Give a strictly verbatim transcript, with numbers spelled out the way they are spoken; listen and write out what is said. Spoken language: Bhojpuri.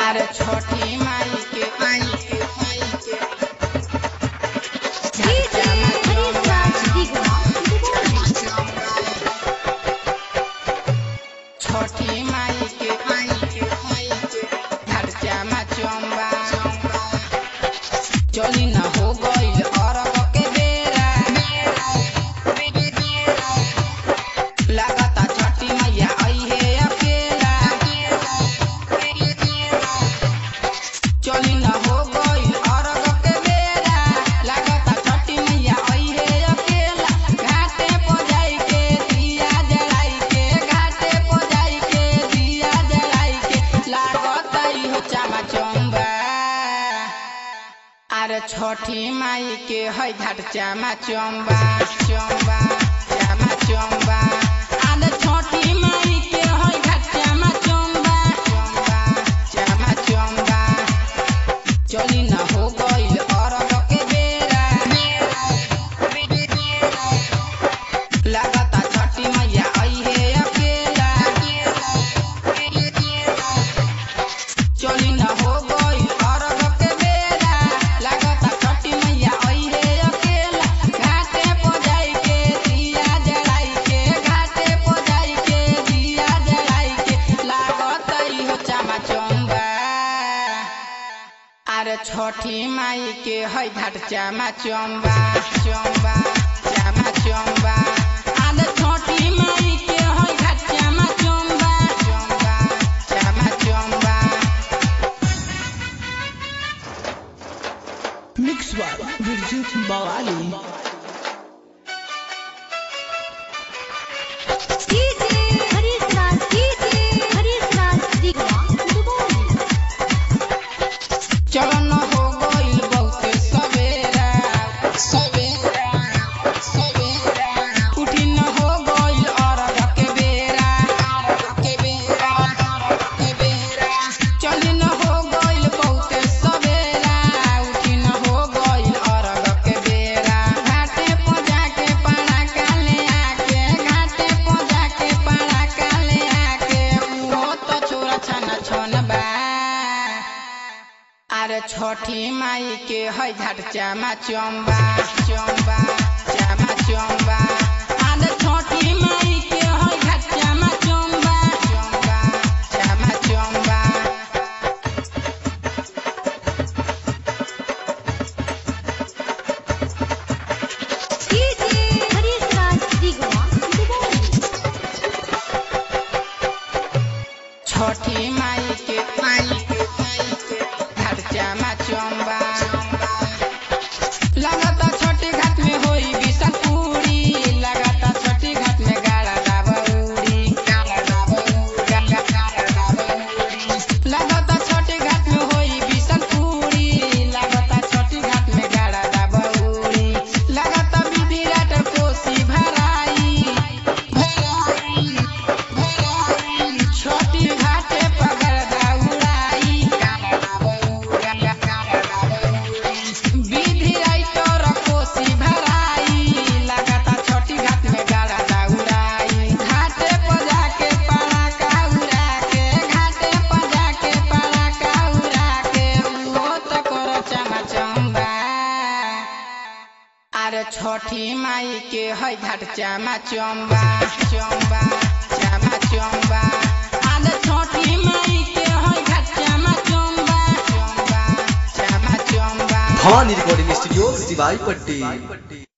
अरे छोटी माई के माई के माई के छोटी माई के माई के माई के धरचा मा चंबा चली न हो गइल अरब के बेरा लागता छठी मैया आई है अकेला चली न हो गइल अरब के बेरा लागता छठी मैया आई है अकेला घाटे पर जाई के दिया जलाई के घाटे पर जाई के दिया जलाई के लागता ई हो चामा चंबा अरे छोटी माई के है घाट चामा चंबा चंबा चामा चंबा अरे छोटी माई के है घाट चामा चंबा चंबा चामा चंबा चली न हो गइल अरब के बेरा लागता छठी मैया आई है अकेला चली न हो गइल अरब के बेरा लागता छठी मैया आई है अकेला घाटे पर जाई के दिया जलाई के घाटे पर जाई के दिया जलाई के लागता ई हो चामा चंबा अरे छोटी माई के है घाट चामा चंबा चंबा चामा चंबा अरे छोटी माई के है घाट चामा चंबा चंबा चामा चंबा मिक्स बाय बिरजू मवाली चलो न हो गइल बहुत सवेरा सवेरा सवेरा उठी न हो गइल अरब के बेरा अरब के बेरा अरब के बेरा चली न हो गइल बहुत सवेरा उठी न हो गइल अरब के बेरा घाटे पर जाके पाड़ा काले आके घाटे पर जाके पाड़ा काले आके वो तो छोरा छना छन बा अरे छोटी माई के है घाट चामा चंबा चंबा चामा चंबा अरे छोटी माई के है घाट चामा चंबा चंबा चामा चंबा छोटी माई के माई के माई के घाट चामा चंबा लागता छोटी घाट में होई विशाल पूरी लागता छोटी घाट में गाड़ा दाबौरी गाड़ा दाबौरी गाड़ा गाड़ा दाबौरी लागता छोटी घाट में होई विशाल पूरी लागता छोटी घाट में गाड़ा दाबौरी लागता विधि रात कोसी भराई भराई भराई छोटी घाटे पगर दौड़ाई गाड़ा दाबौरी गाड़ा गाड़ा दाबौरी विधि रात कोसी भराई लागता छोटी घाट में गाड़ा दौड़ाई घाटे पर जाके पाड़ा काउरा के घाटे पर जाके पाड़ा काउरा के वो तो करो चामा चंबा अरे छोटी माई के है घाट चामा चंबा चंबा चामा चंबा अरे छोटी माई के है घाट चामा चंबा चंबा चामा चंबा भवानी रिकॉर्डिंग स्टूडियो सिवाई पट्टी।